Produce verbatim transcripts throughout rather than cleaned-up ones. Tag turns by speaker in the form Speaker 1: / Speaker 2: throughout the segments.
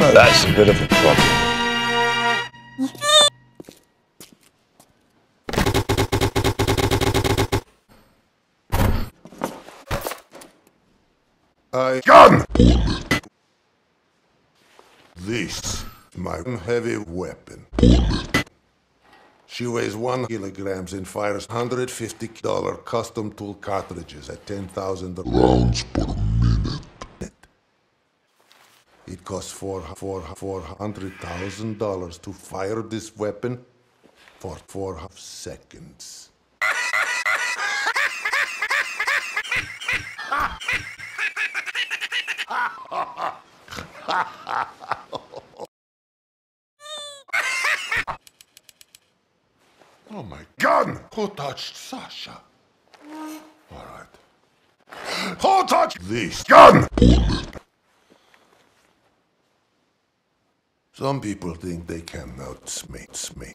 Speaker 1: That's a bit of a problem.
Speaker 2: I gun! This, my heavy weapon. She weighs one kilograms and fires one hundred fifty dollar custom tool cartridges at ten thousand rounds per minute. It costs four four four hundred thousand dollars to fire this weapon for four seconds. Oh my gun! Who touched Sasha? All right. Who touched this gun? Some people think they can outsmate me.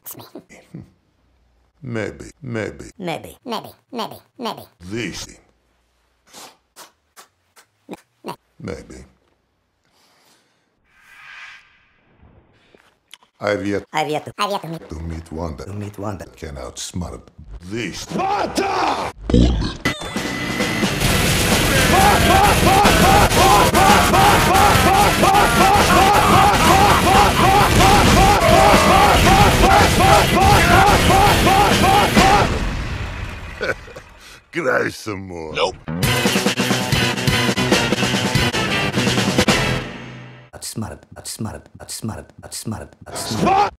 Speaker 2: Maybe, maybe.
Speaker 3: Maybe, maybe, maybe, maybe.
Speaker 2: This thing. Maybe. I've yet,
Speaker 3: I've yet to, I've yet to meet,
Speaker 2: to meet one that
Speaker 3: to meet one that
Speaker 2: can outsmart this. Sparta! Cry some more.
Speaker 1: Nope.
Speaker 3: outsmarted, outsmarted, outsmarted, outsmarted, outsmarted.